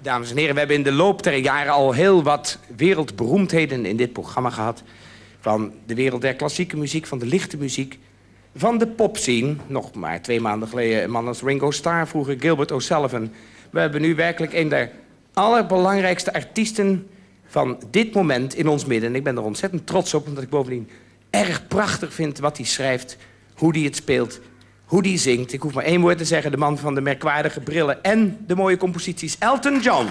Dames en heren, we hebben in de loop der jaren al heel wat wereldberoemdheden in dit programma gehad. Van de wereld der klassieke muziek, van de lichte muziek, van de popscene. Nog maar 2 maanden geleden een man als Ringo Starr, vroeger Gilbert O'Sullivan. We hebben nu werkelijk een der allerbelangrijkste artiesten van dit moment in ons midden. En ik ben er ontzettend trots op, omdat ik bovendien erg prachtig vind wat hij schrijft, hoe hij het speelt, hoe hij zingt. Ik hoef maar 1 woord te zeggen, de man van de merkwaardige brillen en de mooie composities, Elton John.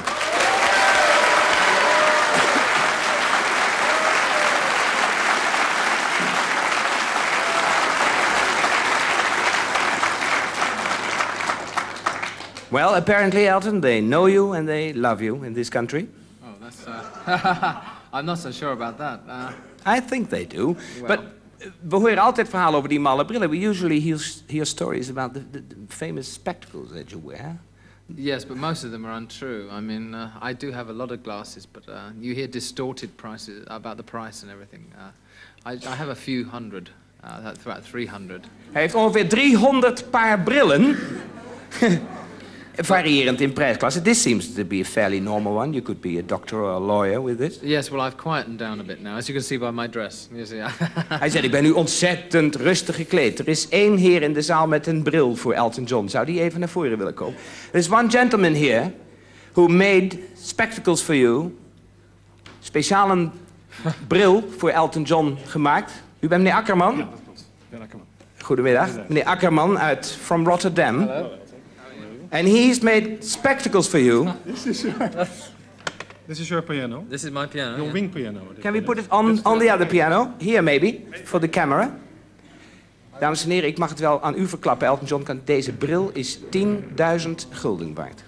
Well, apparently, Elton, they know you and they love you in this country. Oh, that's... I'm not so sure about that. I think they do. Well. But we horen altijd verhalen over die malle brillen. We usually hear stories about the famous spectacles that you wear. Yes, but most of them are untrue. I mean, I do have a lot of glasses, but you hear distorted prices about the price and everything. I have a few hundred, that's about 300. Hij heeft ongeveer 300 paar brillen. Variërend in prijsklasse. This seems to be a fairly normal one. You could be a doctor or a lawyer with this. Yes, well, I've quietened down a bit now, as you can see by my dress. You see, Hij zei, ik ben nu ontzettend rustig gekleed. Er is 1 heer in de zaal met een bril voor Elton John. Zou die even naar voren willen komen? There's one gentleman here who made spectacles for you. Speciaal een bril voor Elton John gemaakt. U bent meneer Akkerman? Ja, dat klopt. Ben Akkerman. Goedemiddag. Meneer Akkerman uit from Rotterdam. Hello. And he's made spectacles for you. This is your piano. This is my piano. Your wing piano. Can we put it on the other piano? Here maybe, for the camera. Dames en heren, ik mag het wel aan u verklappen. Elton John, deze bril is 10.000 gulden waard.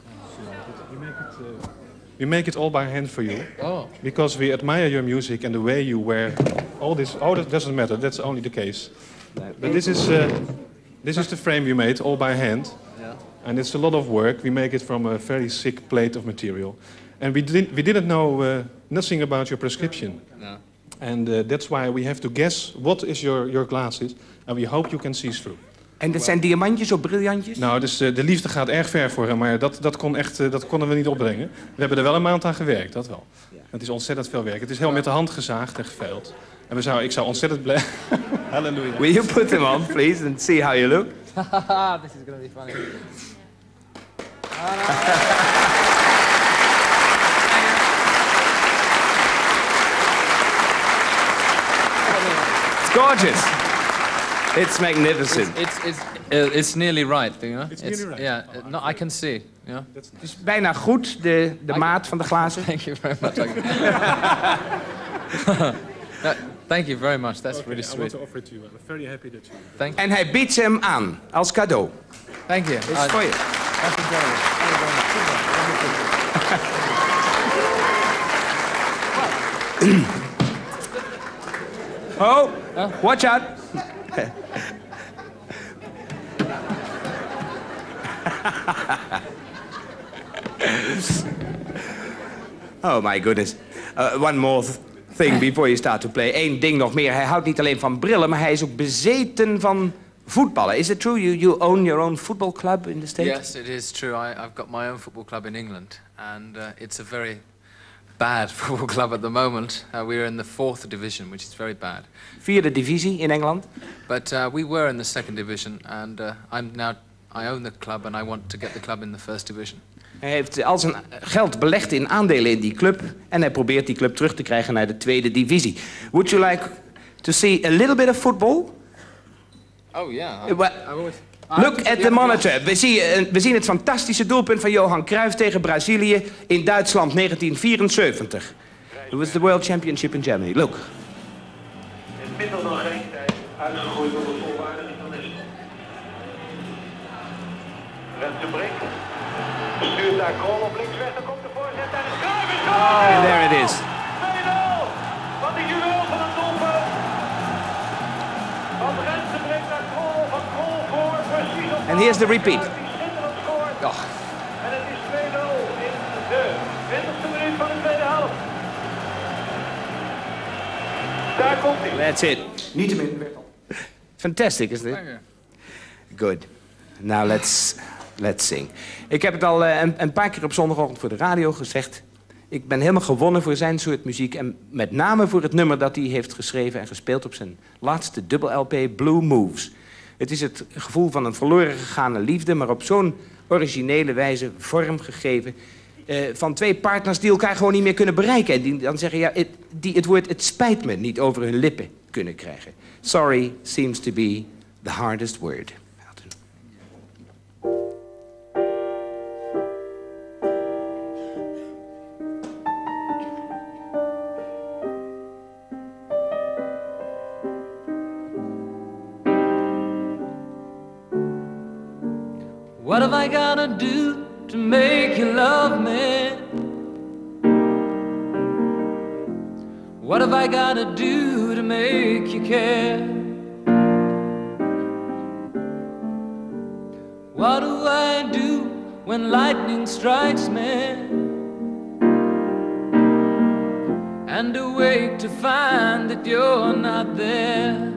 We make it all by hand for you. Oh. Because we admire your music and the way you wear all this. Oh, that doesn't matter. That's only the case. But this is the frame we made all by hand. And it's a lot of work. We make it from a very thick plate of material. And we didn't know nothing about your prescription. No. And that's why we have to guess what is your glasses. And we hope you can see through. En dat zijn diamantjes of briljantjes? Nou, dus de liefde gaat erg ver voor hem, maar dat konden we niet opbrengen. We hebben er wel een maand aan gewerkt, dat wel. Ja. Het is ontzettend veel werk. Het is heel met de hand gezaagd en geveild. En ik zou ontzettend blij... Halleluja. Will you put them on, please, and see how you look? This is going to be funny. It's gorgeous. It's magnificent. It's nearly right, you know. It's nearly right. Yeah, no, I can see. Yeah. Het is bijna goed, de maat van de glazen. Thank you very much. Thank you very much. That's really I want sweet. to offer it to you. I'm very happy that you... Thank you. En hij biedt ze hem aan, als cadeau. Thank you. Dit is voor je. That's incredible. Oh, watch out. Oh my goodness. One more thing before you start to play. Eén ding nog meer. Hij houdt niet alleen van brillen, maar hij is ook bezeten van voetballen. Is it true you own your own football club in the States? Yes, it is true. I've got my own football club in England, and it's a very bad football club at the moment. We're in the 4th division, which is very bad. 4e divisie in Engeland. But we were in the 2nd division, and I own the club, and I want to get the club in the 1st division. Hij heeft al zijn geld belegd in aandelen in die club. En hij probeert die club terug te krijgen naar de 2e divisie. Would you like to see a little bit of football? Oh yeah. Look at the monitor. We zien het fantastische doelpunt van Johan Cruijff tegen Brazilië in Duitsland 1974. It was the World Championship in Germany. Look. In middel van geen tijd uitgegooid door de volwaardige journalist. Renze Brink. Stuurt daar Krol op links weg. Dan komt de voorzet en de Cruijff is goal! And there it is. 2-0. Wat een juweel van een doelpunt. Van Renze Brink naar Krol. Van Krol voor precies op. And here's the repeat. Die schitterend scoort. Och. En het is 2-0 in de 20e minuut van de tweede helft. Daar komt hij. That's it. Niet te min. Fantastic, isn't it? Good. Now let's Let's Sing. Ik heb het al een paar keer op zondagochtend voor de radio gezegd. Ik ben helemaal gewonnen voor zijn soort muziek. En met name voor het nummer dat hij heeft geschreven en gespeeld op zijn laatste dubbel-LP, Blue Moves. Het is het gevoel van een verloren gegane liefde, maar op zo'n originele wijze vormgegeven. Van twee partners die elkaar gewoon niet meer kunnen bereiken. En die dan zeggen, ja, die het woord "het spijt me" niet over hun lippen kunnen krijgen. Sorry seems to be the hardest word. What have I gotta do to make you love me? What have I gotta do to make you care? What do I do when lightning strikes me and awake to find that you're not there?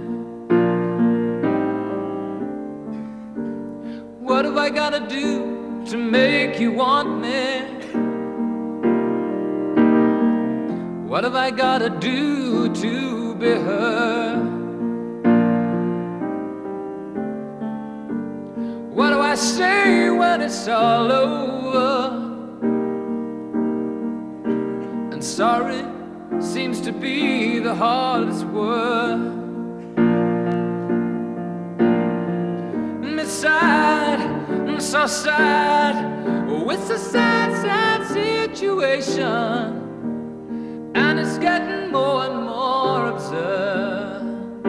What have I gotta do to make you want me? What have I gotta do to be her? What do I say when it's all over? And sorry seems to be the hardest word. Sad, so sad, it's a sad, sad situation, and it's getting more and more absurd.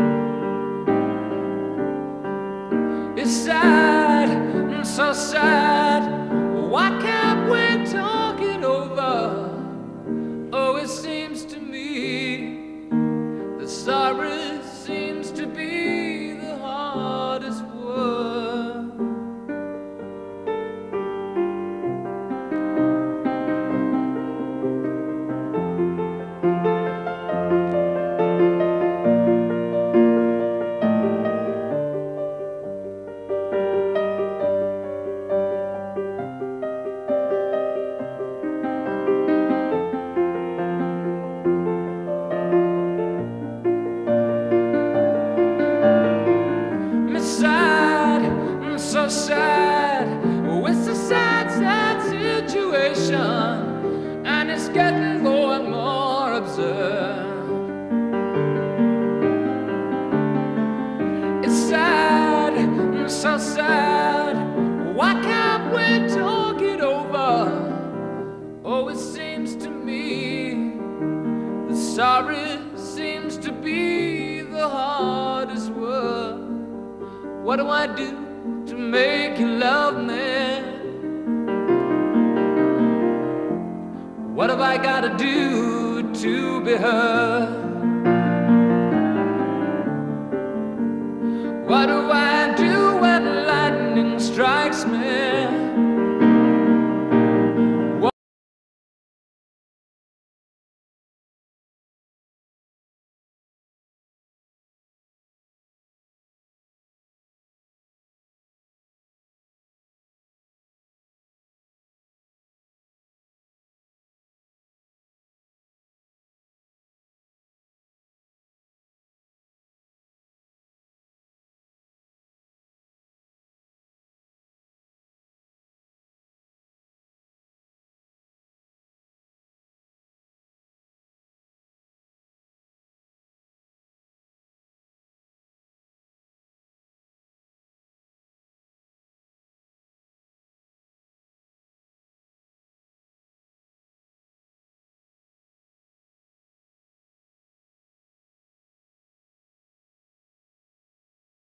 It's sad, so sad, why can't we talk it over? Oh, it seems to me that sorry seems to be the hardest word. And it's getting more and more absurd. It's sad, so sad, why can't we talk it over? Oh, it seems to me that sorry seems to be the hardest word. What do I do to make you love me? What have I gotta do to be heard?